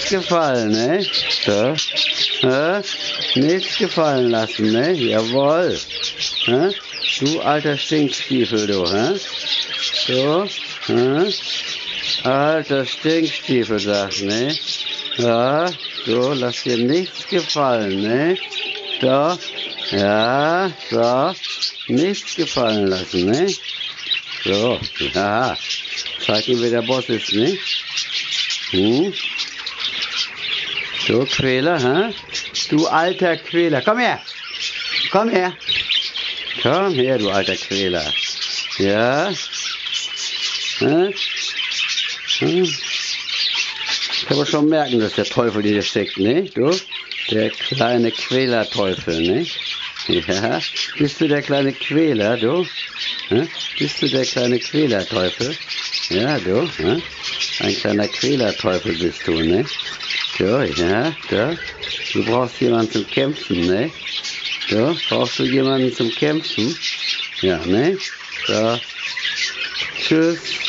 nichts gefallen, ne? So. Nichts gefallen lassen, ne? Jawohl. Du alter Stinkstiefel, du, So. Alter Stinkstiefel, sagt, ne? Ja, so, lass dir nichts gefallen, ne? So. Ja, so. Nichts gefallen lassen, ne? So, ja. Zeig ihm, wer der Boss ist, ne? So, Quäler, Du alter Quäler. Komm her! Komm her! Komm her, du alter Quäler. Ja? Ich kann aber schon merken, dass der Teufel in dir steckt, ne? Du? Der kleine Quälerteufel, ne? Ja? Bist du der kleine Quäler, du? Bist du der kleine Quälerteufel? Ja, du? Ein kleiner Quälerteufel bist du, ne? So, ja, da. Du brauchst jemanden zum Kämpfen, ne? So, brauchst du jemanden zum Kämpfen? Ja, ne? So. Tschüss.